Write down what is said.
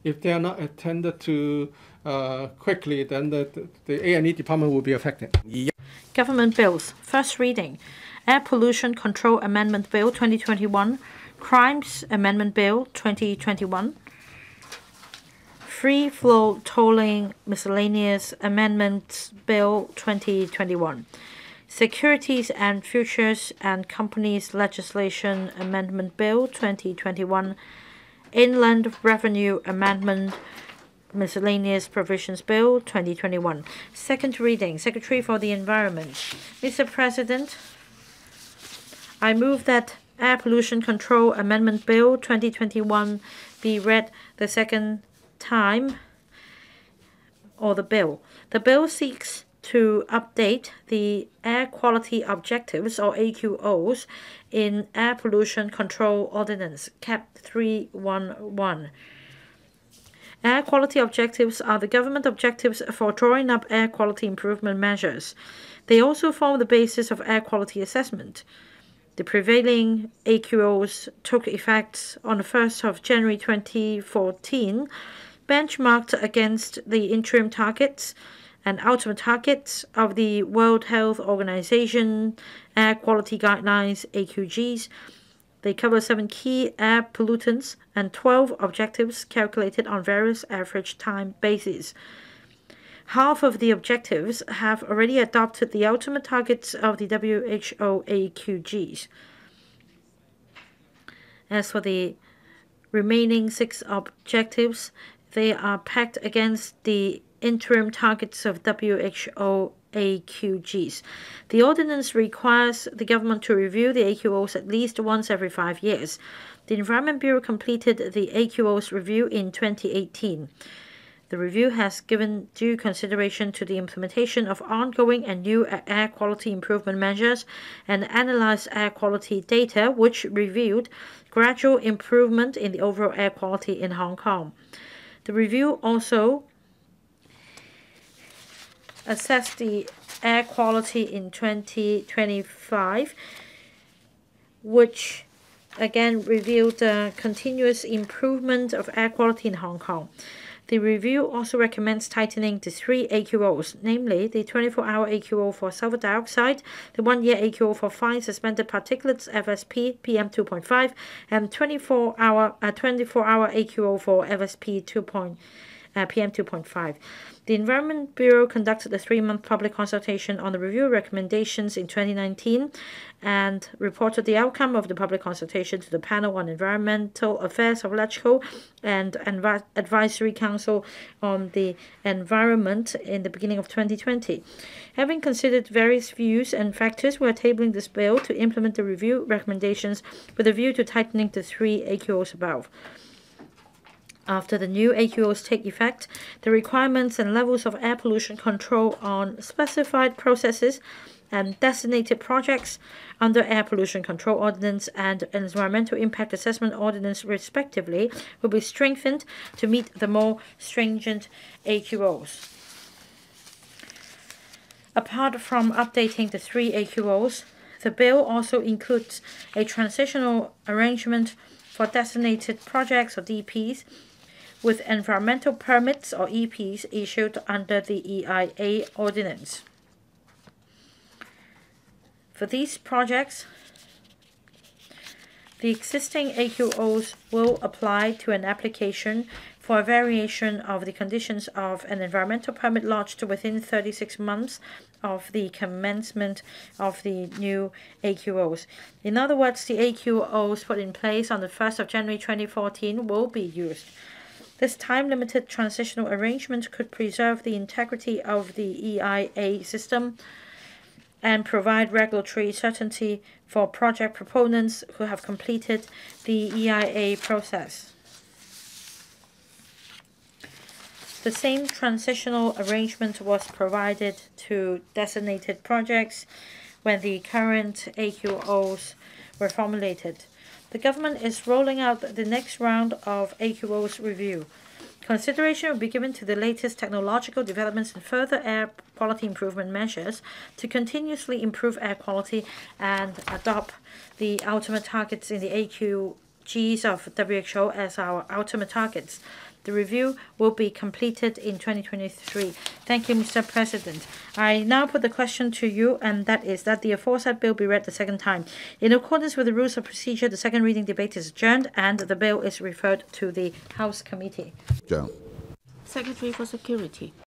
if they are not attended to quickly, then the A&E department will be affected. Government bills. First reading. Air Pollution Control Amendment Bill 2021, Crimes Amendment Bill 2021, Free Flow Tolling Miscellaneous Amendments Bill 2021, Securities and Futures and Companies Legislation Amendment Bill 2021, Inland Revenue Amendment Miscellaneous Provisions Bill 2021. Second reading. Secretary for the Environment. Mr. President, I move that Air Pollution Control Amendment Bill 2021 be read the second time, or the bill. The bill seeks to update the air quality objectives, or AQOs, in Air Pollution Control Ordinance, Cap 311. Air quality objectives are the government objectives for drawing up air quality improvement measures. They also form the basis of air quality assessment. The prevailing AQOs took effect on the 1st of January 2014, benchmarked against the interim targets and ultimate targets of the World Health Organization Air Quality Guidelines, AQGs. They cover 7 key air pollutants and 12 objectives calculated on various average time bases. Half of the objectives have already adopted the ultimate targets of the WHO AQGs. As for the remaining 6 objectives, they are pegged against the interim targets of WHO AQGs. The ordinance requires the government to review the AQOs at least once every 5 years. The Environment Bureau completed the AQOs review in 2018. The review has given due consideration to the implementation of ongoing and new air quality improvement measures and analyzed air quality data, which revealed gradual improvement in the overall air quality in Hong Kong. The review also assessed the air quality in 2025, which again revealed a continuous improvement of air quality in Hong Kong. The review also recommends tightening the 3 AQOs, namely the 24-hour AQO for sulfur dioxide, the 1-year AQO for fine suspended particulates FSP PM2.5, and 24-hour AQO for FSP PM2.5. The Environment Bureau conducted a 3-month public consultation on the review recommendations in 2019 and reported the outcome of the public consultation to the Panel on Environmental Affairs of LegCo and Advisory Council on the Environment in the beginning of 2020. Having considered various views and factors, we are tabling this bill to implement the review recommendations with a view to tightening the 3 AQOs above. After the new AQOs take effect, the requirements and levels of air pollution control on specified processes and designated projects under Air Pollution Control Ordinance and Environmental Impact Assessment Ordinance respectively will be strengthened to meet the more stringent AQOs. Apart from updating the 3 AQOs, the bill also includes a transitional arrangement for designated projects or DPs with environmental permits or EPs issued under the EIA ordinance. For these projects, the existing AQOs will apply to an application for a variation of the conditions of an environmental permit lodged within 36 months of the commencement of the new AQOs. In other words, the AQOs put in place on the 1st of January 2014 will be used. This time-limited transitional arrangement could preserve the integrity of the EIA system and provide regulatory certainty for project proponents who have completed the EIA process. The same transitional arrangement was provided to designated projects when the current AQOs were formulated. The government is rolling out the next round of AQOs review. Consideration will be given to the latest technological developments and further air quality improvement measures to continuously improve air quality and adopt the ultimate targets in the Gs of WHO as our ultimate targets. The review will be completed in 2023. Thank you, Mr. President. I now put the question to you, and that is that the aforesaid bill be read the second time. In accordance with the rules of procedure, the second reading debate is adjourned, and the bill is referred to the House Committee. Adjourned. Secretary for Security.